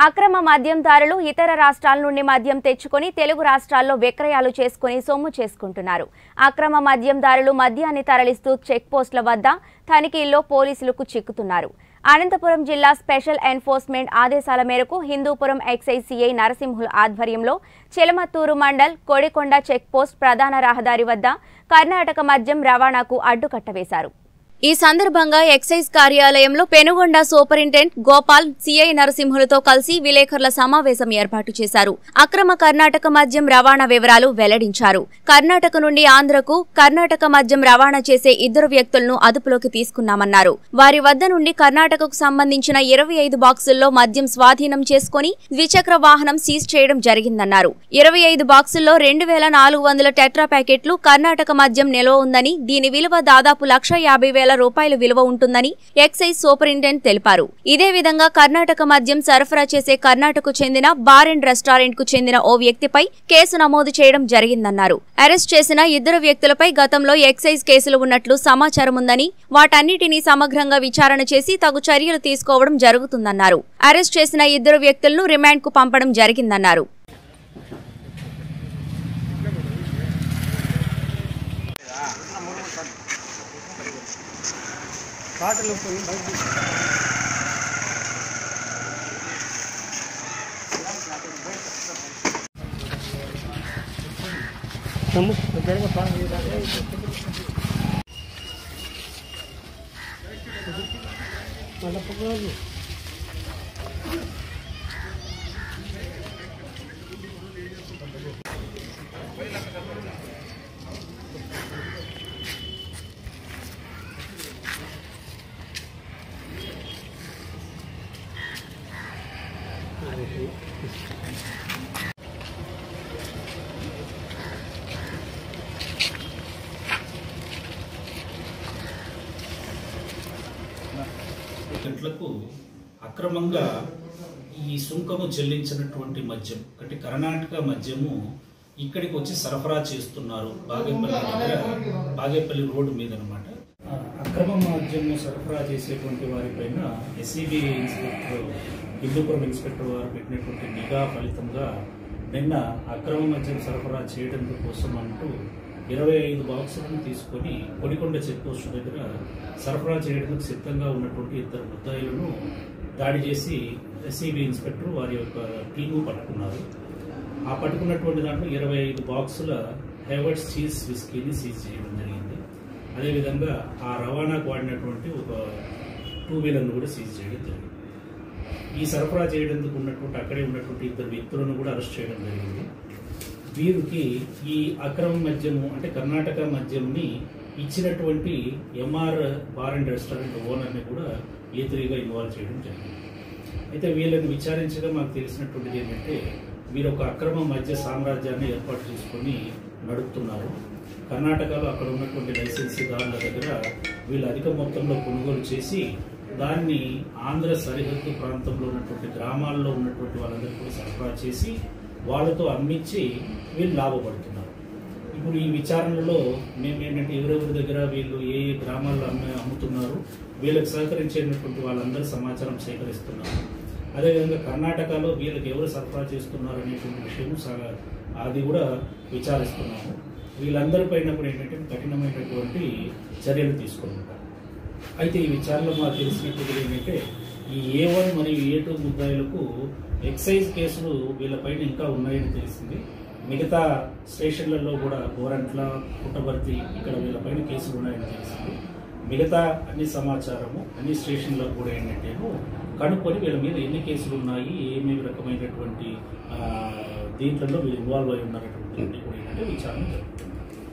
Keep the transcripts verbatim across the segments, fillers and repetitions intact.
అక్రమ మద్యందారులు ఇతర రాష్ట్రాల నుండి మద్యం తెచ్చుకొని తెలుగు రాష్ట్రాల్లో విక్రయాలు చేసుకుని సొమ్ము చేసుకుంటున్నారు. అక్రమ మద్యందారులు మద్యాన్ని తరలిస్తూ చెక్ పోస్టుల వద్ద తనిఖీల్లో పోలీసులకు చిక్కుతున్నారు. అనంతపురం జిల్లా స్పెషల్ ఎన్ఫోర్స్మెంట్ ఆదేశాల మేరకు హిందూపురం ఎక్సైజ్ సిఐ నరసింహుల ఆధ్వర్యంలో చిలమత్తూరు మండల్ కొడికొండ చెక్ పోస్ట్ ప్రధాన రహదారి వద్ద కర్ణాటక మద్యం రవాణాకు అడ్డుకట్ట వేశారు. ఈ సందర్భంగా ఎక్సైజ్ కార్యాలయంలో పెనుగొండ సూపరింటెండెంట్ గోపాల్ సిఐ నరసింహులతో కలిసి విలేకరుల సమావేశం ఏర్పాటు చేశారు. అక్రమ కర్ణాటక మద్యం రవాణా వివరాలు వెల్లడించారు. కర్ణాటక నుండి ఆంధ్రకు కర్ణాటక మద్యం రవాణా చేసే ఇద్దరు వ్యక్తులను అదుపులోకి తీసుకున్నామన్నారు. వారి వద్ద నుండి కర్ణాటకకు సంబంధించిన ఇరవై ఐదు బాక్సుల్లో మద్యం స్వాధీనం చేసుకుని ద్విచక్ర వాహనం సీజ్ చేయడం జరిగిందన్నారు. ఇరవై ఐదు బాక్సుల్లో రెండు వేల నాలుగు వందల టెట్రా ప్యాకెట్లు కర్ణాటక మద్యం నిల్వ ఉందని, దీని విలువ దాదాపు లక్ష యాభై వేల రూపాయల విలువ ఉంటుందని ఎక్సైజ్ సూపరింటెండెంట్ తెలిపారు. ఇదే విధంగా కర్ణాటక మద్యం సరఫరా చేసే కర్ణాటకకు చెందిన బార్ అండ్ రెస్టారెంట్ కు చెందిన ఓ వ్యక్తిపై కేసు నమోదు చేయడం జరిగిందన్నారు. అరెస్ట్ చేసిన ఇద్దరు వ్యక్తులపై గతంలో ఎక్సైజ్ కేసులు ఉన్నట్లు సమాచారం ఉందని, వాటన్నిటినీ సమగ్రంగా విచారణ చేసి తగు చర్యలు తీసుకోవడం జరుగుతుందన్నారు. అరెస్ట్ చేసిన ఇద్దరు వ్యక్తులను రిమాండ్ కు పంపడం జరిగిందన్నారు. పాటలు గంటలకు అక్రమంగా ఈ సుంకము చెల్లించినటువంటి మద్యం అంటే కర్ణాటక మద్యము ఇక్కడికి వచ్చి సరఫరా చేస్తున్నారు. బాగేపల్లి దగ్గర బాగేపల్లి రోడ్డు మీద అనమాట. అక్రమ మద్యము సరఫరా చేసేటువంటి వారిపైన ఎస్సీబీ ఇన్స్పెక్టర్ హిందూపురం ఇన్స్పెక్టర్ వారు పెట్టినటువంటి నిఘా ఫలితంగా నిన్న అక్రమ మద్యం సరఫరా చేయడం కోసం అంటూ ఇరవై ఐదు బాక్సులను తీసుకొని కొడికొండ చెక్ పోస్ట్ దగ్గర సరఫరా చేయడానికి సిద్ధంగా ఉన్నటువంటి ఇద్దరు ముద్దాయిలను దాడి చేసి ఎస్సీబీ ఇన్స్పెక్టర్ వారి యొక్క టీము పట్టుకున్నారు. ఆ పట్టుకున్నటువంటి దాంట్లో ఇరవై ఐదు బాక్సుల హెవర్ట్స్ చీజ్ విస్కీని సీజ్ చేయడం జరిగింది. అదేవిధంగా ఆ రవాణాకు వాడినటువంటి ఒక టూ వీలర్ను కూడా సీజ్ చేయడం జరిగింది. ఈ సరఫరా చేయడానికి ఉన్నటువంటి అక్కడే ఉన్నటువంటి ఇద్దరు వ్యక్తులను కూడా అరెస్ట్ చేయడం జరిగింది. వీరికి ఈ అక్రమ మద్యము అంటే కర్ణాటక మద్యంని ఇచ్చినటువంటి ఎంఆర్ బార్ అండ్ రెస్టారెంట్ ఓనర్ని కూడా ఏతరిగా ఇన్వాల్వ్ చేయడం జరిగింది. అయితే వీళ్ళని విచారించగా మాకు తెలిసినటువంటిది ఏంటంటే వీరు ఒక అక్రమ మద్య సామ్రాజ్యాన్ని ఏర్పాటు చేసుకొని నడుపుతున్నారు. కర్ణాటకలో అక్కడ ఉన్నటువంటి లైసెన్సీదారుల దగ్గర వీళ్ళు అధిక మొత్తంలో కొనుగోలు చేసి దాన్ని ఆంధ్ర సరిహద్దు ప్రాంతంలో ఉన్నటువంటి గ్రామాల్లో ఉన్నటువంటి వాళ్ళందరికీ కూడా సరఫరా చేసి వాళ్ళతో అమ్మించి వీళ్ళు లాభపడుతున్నారు. ఇప్పుడు ఈ విచారణలో మేము ఏంటంటే ఎవరెవరి దగ్గర వీళ్ళు ఏ ఏ గ్రామాల్లో అమ్మే అమ్ముతున్నారు, వీళ్ళకి సహకరించేటువంటి వాళ్ళందరూ సమాచారం సేకరిస్తున్నారు. అదేవిధంగా కర్ణాటకలో వీళ్ళకి ఎవరు సరఫరా చేస్తున్నారు అనేటువంటి విషయం అది కూడా విచారిస్తున్నాము. వీళ్ళందరిపైన కూడా ఏంటంటే కఠినమైనటువంటి చర్యలు తీసుకుంటారు. అయితే ఈ విచారణలో మాకు తెలిసినటువంటి ఏంటంటే ఈ ఏ వన్ మరియు ఏ టూ ముద్దాయిలకు ఎక్సైజ్ కేసులు వీళ్ళపైన ఇంకా ఉన్నాయని తెలిసింది. మిగతా స్టేషన్లలో కూడా గోరంట్ల, పుట్టబర్తి ఇక్కడ వీళ్ళపైన కేసులు ఉన్నాయని తెలిసింది. మిగతా అన్ని సమాచారము అన్ని స్టేషన్లో కూడా ఏంటంటే కనుక్కొని వీళ్ళ మీద ఎన్ని కేసులు ఉన్నాయి, ఏమేమి రకమైనటువంటి దీంట్లో వీళ్ళు ఇన్వాల్వ్ అయి ఉన్నటువంటి కూడా ఏంటంటే విచారణ జరుగుతుంది.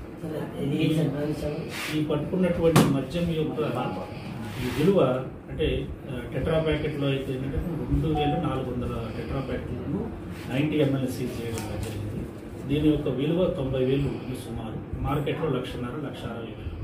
ఈ పట్టుకున్నటువంటి మద్యం యొక్క ఈ విలువ అంటే టెట్రా ప్యాకెట్లో అయితే ఏంటంటే రెండు వేల నాలుగు వందల టెట్రా ప్యాకెట్లను నైంటీ ఎంఎల్ సీజ్ చేయడం జరిగింది. దీని యొక్క విలువ తొంభై వేలు సుమారు. మార్కెట్లో లక్షన్నర లక్ష అరవై వేలు.